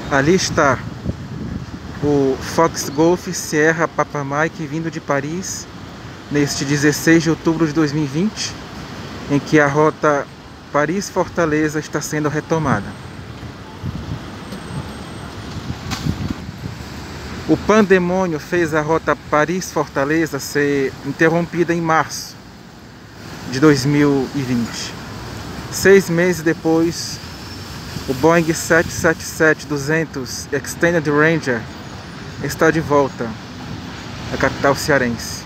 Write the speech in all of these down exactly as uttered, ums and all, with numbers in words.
Ali está o Fox Golf Sierra Papa Mike vindo de Paris neste dezesseis de outubro de dois mil e vinte, em que a rota Paris-Fortaleza está sendo retomada. O pandemônio fez a rota Paris-Fortaleza ser interrompida em março de dois mil e vinte. Seis meses depois, o Boeing sete sete sete duzentos Extended Ranger está de volta à capital cearense.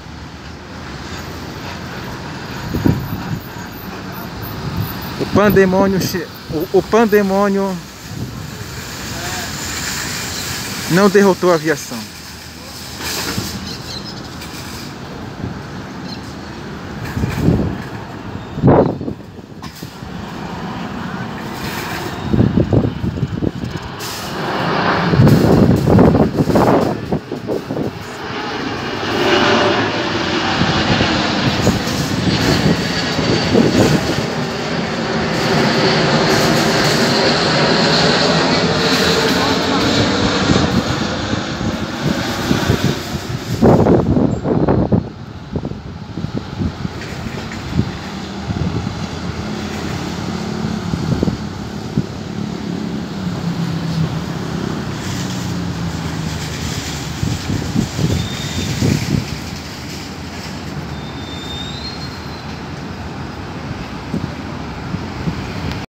O pandemônio, o, o pandemônio não derrotou a aviação.